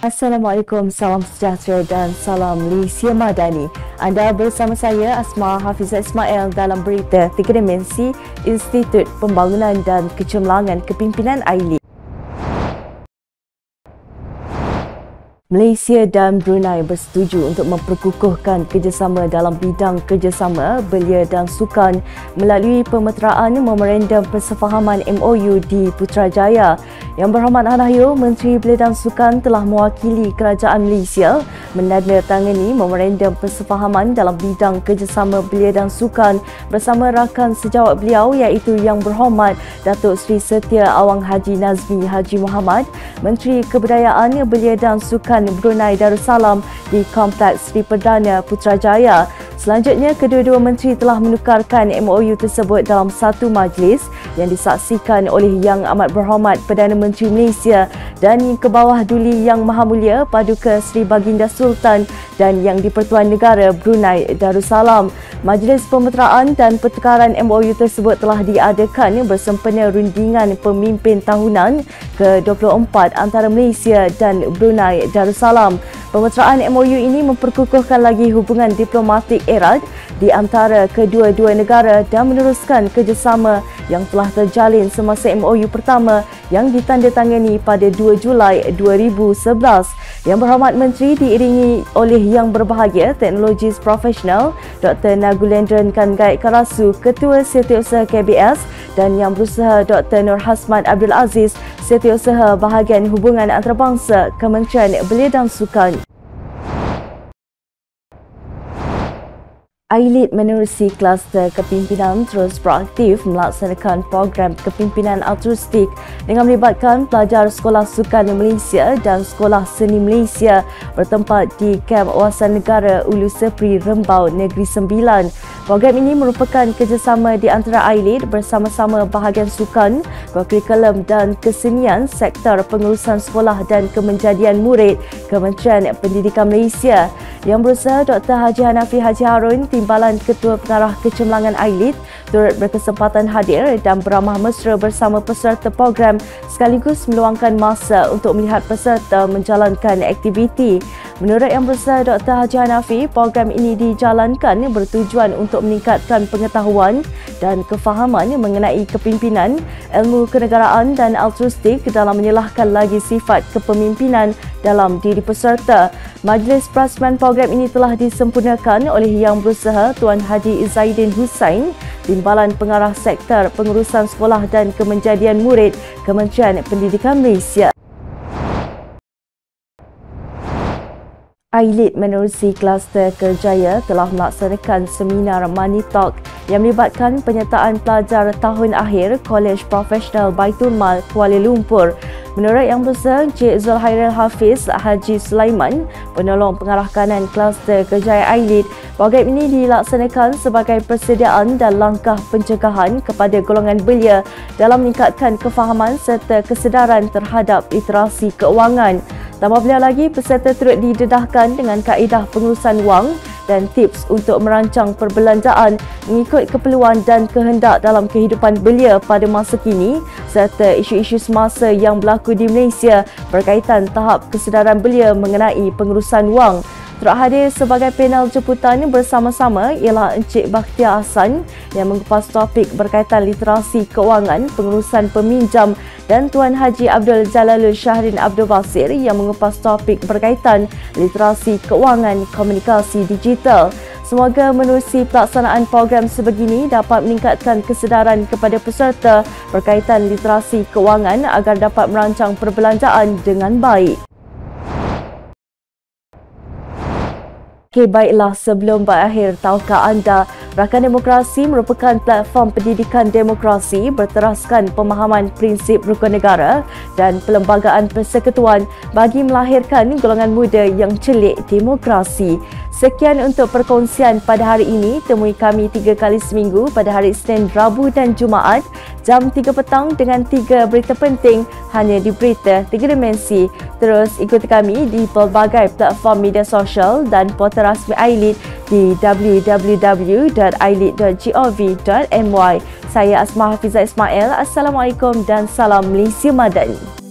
Assalamualaikum, salam sejahtera dan salam Malaysia Madani. Anda bersama saya Asma Hafizah Ismail dalam berita 3 Dimensi Institut Pembangunan dan Kecemerlangan Kepimpinan AILID. Malaysia dan Brunei bersetuju untuk memperkukuhkan kerjasama dalam bidang kerjasama belia dan sukan melalui pemeteraan Memorandum Persefahaman MOU di Putrajaya. Yang Berhormat Hanahyo, Menteri Belia dan Sukan telah mewakili Kerajaan Malaysia menandatangani Memorandum Persefahaman dalam bidang kerjasama belia dan sukan bersama rakan sejawat beliau iaitu Yang Berhormat Datuk Seri Setia Awang Haji Nazmi Haji Muhammad, Menteri Kebudayaan, Belia dan Sukan Brunei Darussalam di Kompleks Sri Perdana Putrajaya. Selanjutnya, kedua-dua menteri telah menukarkan MOU tersebut dalam satu majlis yang disaksikan oleh Yang Amat Berhormat Perdana Menteri Malaysia dan Yang Kebawah Duli Yang Maha Mulia Paduka Seri Baginda Sultan dan Yang di-Pertuan Negara Brunei Darussalam. Majlis pemeteraan dan pertukaran MOU tersebut telah diadakan bersempena rundingan pemimpin tahunan ke-24 antara Malaysia dan Brunei Darussalam. Pemeteraan MOU ini memperkukuhkan lagi hubungan diplomatik erat di antara kedua-dua negara dan meneruskan kerjasama yang telah terjalin semasa MOU pertama yang ditandatangani pada 2 Julai 2011. Yang Berhormat Menteri diiringi oleh Yang Berbahagia Teknologis Profesional Dr. Nagulendran Kangai Karasu, Ketua Setiausaha KBS, dan Yang Berusaha Dr. Nur Hasman Abdul Aziz, Setiausaha Bahagian Hubungan Antarabangsa, Kementerian Belia dan Sukan. AILID menerusi kluster kepimpinan terus proaktif melaksanakan program kepimpinan altruistik dengan melibatkan pelajar Sekolah Sukan Malaysia dan Sekolah Seni Malaysia bertempat di Kamp Wasan Negara Ulu Sepri, Rembau, Negeri Sembilan. Program ini merupakan kerjasama di antara AILID bersama-sama bahagian sukan, kurikulum dan kesenian, sektor pengurusan sekolah dan kemenjadian murid, Kementerian Pendidikan Malaysia. Yang Berusaha Dr. Haji Hanafi Haji Harun, Timbalan Ketua Pengarah Kecemerlangan AILID, turut berkesempatan hadir dan beramah mesra bersama peserta program sekaligus meluangkan masa untuk melihat peserta menjalankan aktiviti. Menurut Yang Berusaha Dr. Haji Hanafi, program ini dijalankan bertujuan untuk meningkatkan pengetahuan dan kefahaman mengenai kepimpinan, ilmu kenegaraan dan altruistik dalam menyelahkan lagi sifat kepemimpinan dalam diri peserta. Majlis Prasman program ini telah disempurnakan oleh Yang Berusaha Tuan Haji Izzaidin Hussain, Timbalan Pengarah Sektor Pengurusan Sekolah dan Kemenjadian Murid, Kementerian Pendidikan Malaysia. AILID menerusi kluster kerjaya telah melaksanakan seminar Money Talk yang melibatkan penyertaan pelajar tahun akhir Kolej Profesional Baitul Mal Kuala Lumpur. Menurut Yang Berusaha Encik Zulhairil Hafiz Haji Sulaiman, penolong pengarah kanan kluster kerjaya AILID, program ini dilaksanakan sebagai persediaan dan langkah pencegahan kepada golongan belia dalam meningkatkan kefahaman serta kesedaran terhadap literasi keuangan. Tambah beliau lagi, peserta turut didedahkan dengan kaedah pengurusan wang dan tips untuk merancang perbelanjaan mengikut keperluan dan kehendak dalam kehidupan belia pada masa kini serta isu-isu semasa yang berlaku di Malaysia berkaitan tahap kesedaran belia mengenai pengurusan wang. Turut hadir sebagai panel jemputan bersama-sama ialah Encik Bakhtiar Hassan yang mengupas topik berkaitan literasi keuangan, pengurusan peminjam, dan Tuan Haji Abdul Jalalul Syahrin Abdul Basir yang mengupas topik berkaitan literasi keuangan komunikasi digital. Semoga menerusi pelaksanaan program sebegini dapat meningkatkan kesedaran kepada peserta berkaitan literasi keuangan agar dapat merancang perbelanjaan dengan baik. Okey, baiklah, sebelum berakhir, tahukah anda Rakan Demokrasi merupakan platform pendidikan demokrasi berteraskan pemahaman prinsip rukun negara dan perlembagaan persekutuan bagi melahirkan golongan muda yang celik demokrasi. Sekian untuk perkongsian pada hari ini. Temui kami 3 kali seminggu pada hari Isnin, Rabu dan Jumaat jam 3 petang dengan 3 berita penting hanya di Berita 3 Dimensi. Terus ikuti kami di pelbagai platform media sosial dan portal rasmi AILID di www.ailid.gov.my. Saya Asma Hafizah Ismail. Assalamualaikum dan salam Malaysia Madani.